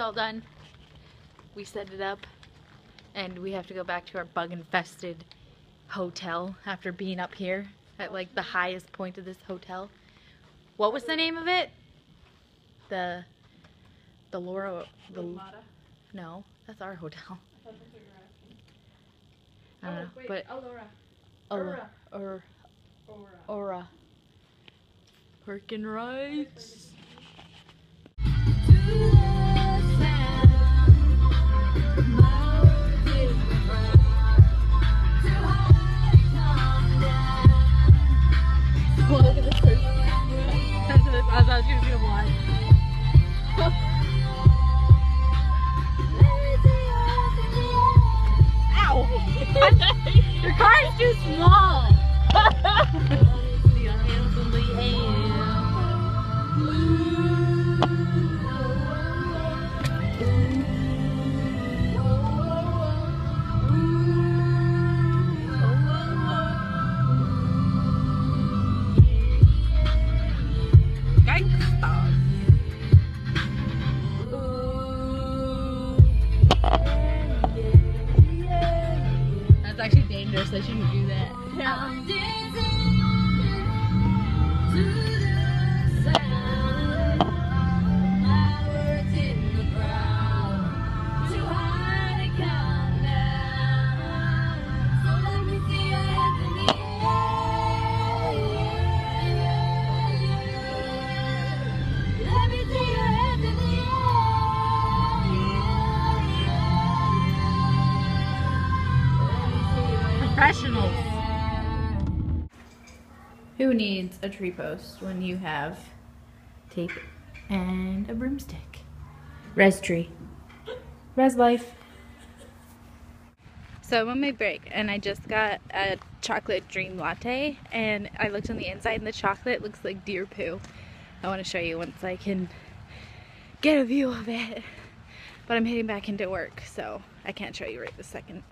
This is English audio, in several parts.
all done. We set it up and we have to go back to our bug infested hotel after being up here at like the highest point of this hotel. What was the name of it? The Laura, no, that's our hotel. I don't know, wait, but Aura. Park and rides. Look at this person. I thought she was gonna blind. Ow! Your car is too small! That's actually dangerous. I shouldn't do that. Professionals. Who needs a tree post when you have tape and a broomstick? Res tree. Res life. So I'm on my break and I just got a chocolate dream latte and I looked on the inside and the chocolate looks like deer poo. I want to show you once I can get a view of it. But I'm heading back into work, so I can't show you right this second.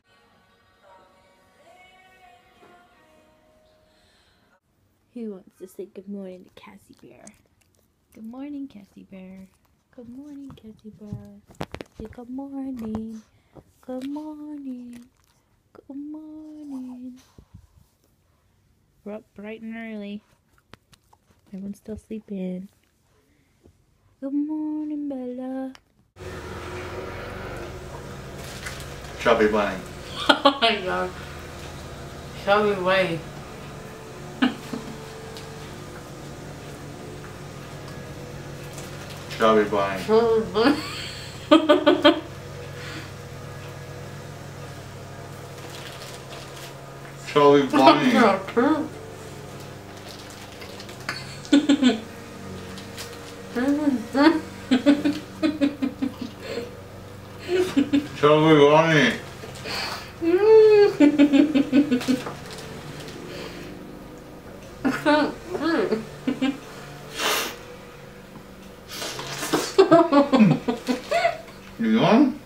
Who wants to say good morning to Cassie Bear? Good morning, Cassie Bear. Good morning, Cassie Bear. Say good morning. Good morning. Good morning. We're up bright and early. Everyone's still sleeping. Good morning, Bella. Chubby bunny. Oh my god. Chubby way. Chubby bunny. Chubby bunny. Chubby bunny. You want?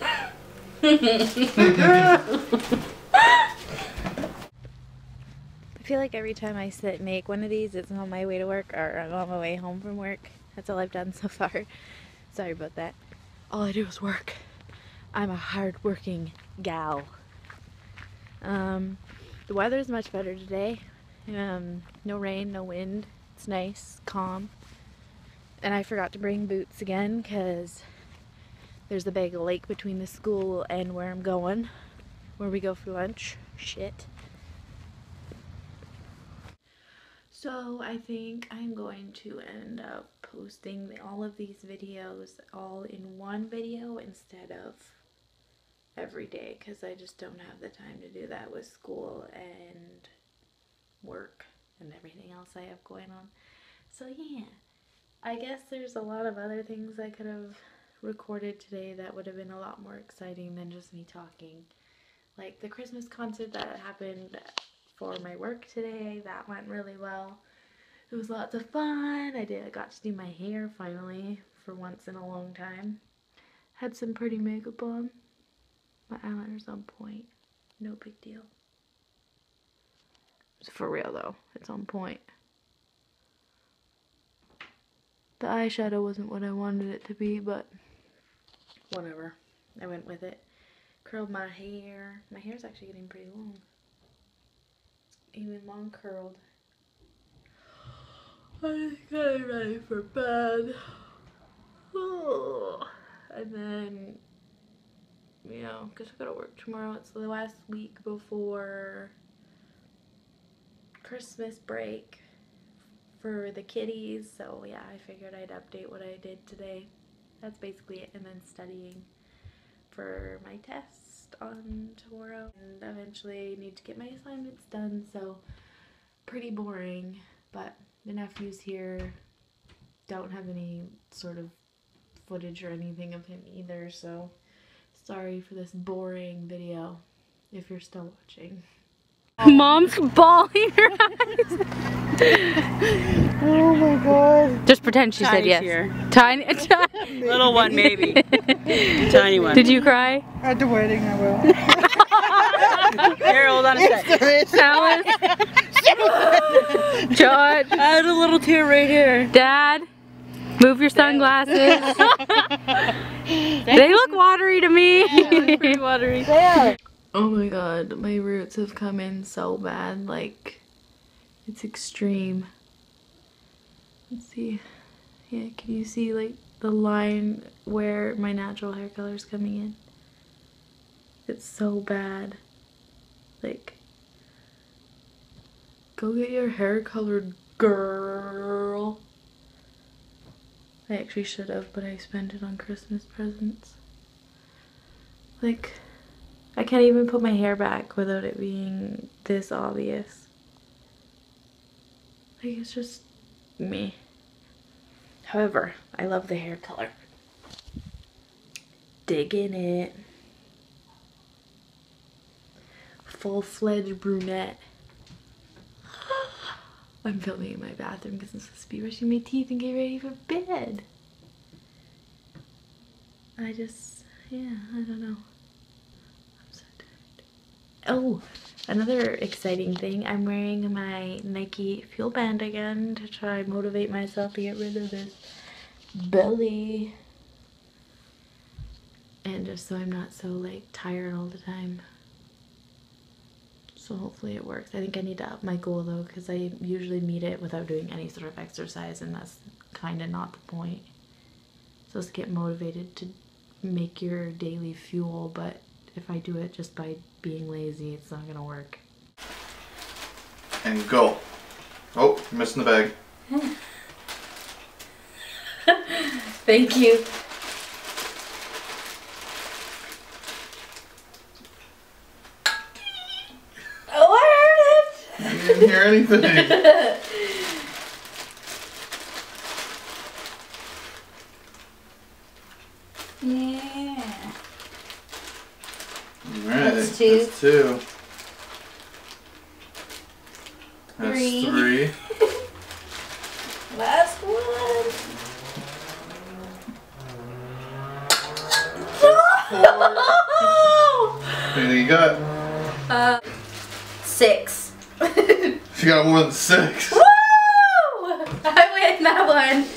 I feel like every time I make one of these, it's on my way to work or I'm on my way home from work. That's all I've done so far. Sorry about that. All I do is work. I'm a hard-working gal. The weather's much better today. No rain, no wind. It's nice, calm. And I forgot to bring boots again because there's a big lake between the school and where I'm going, where we go for lunch. Shit. So I think I'm going to end up posting all of these videos all in one video instead of every day because I just don't have the time to do that with school and work and everything else I have going on. So yeah, I guess there's a lot of other things I could have recorded today that would have been a lot more exciting than just me talking. Like the Christmas concert that happened for my work today, that went really well. It was lots of fun. I got to do my hair finally for once in a long time. Had some pretty makeup on. My eyeliner's on point. No big deal. For real though, it's on point. The eyeshadow wasn't what I wanted it to be, but whatever. I went with it. Curled my hair. My hair's actually getting pretty long. Even long curled. I'm getting ready for bed. And then, you know, because I gotta work tomorrow. It's the last week before Christmas break for the kiddies. So yeah, I figured I'd update what I did today. That's basically it. And then studying for my test on tomorrow. And eventually I need to get my assignments done. So pretty boring. But the nephews here don't have any sort of footage or anything of him either, so sorry for this boring video if you're still watching. Mom's bawling her eyes. Oh my god. Just pretend she said yes. Here. Tiny. Little one maybe. Tiny one. Did you cry? At the wedding I will. Here, hold on a sec. Alice. John. I had a little tear right here. Dad. Move your sunglasses. They look watery to me. Yeah, they look pretty watery. They are. Oh my god, my roots have come in so bad, like, it's extreme. Let's see. Yeah, can you see, like, the line where my natural hair color is coming in? It's so bad. Like, go get your hair colored, girl. I actually should have, but I spent it on Christmas presents. Like, I can't even put my hair back without it being this obvious. Like, it's just me. However, I love the hair color. Digging it. Full-fledged brunette. I'm filming in my bathroom because I'm supposed to be brushing my teeth and get ready for bed. I just, yeah, I don't know. I'm so tired. Oh, another exciting thing. I'm wearing my Nike Fuel Band again to try and motivate myself to get rid of this belly. And just so I'm not so, like, tired all the time. So hopefully it works. I think I need to up my goal though, because I usually meet it without doing any sort of exercise, and that's kind of not the point. So let's get motivated to make your daily fuel, but if I do it just by being lazy, it's not gonna work. And go. Oh, you're missing the bag. Thank you. I didn't hear anything. Yeah. Alright, That's two. That's two. That's Three. three. Last one. What do you got? 6. She got more than 6. Woo! I win that one.